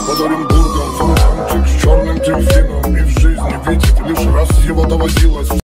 Подарим бургам фургончик с черным дельфином. И в жизни видеть лишь раз его доводилось.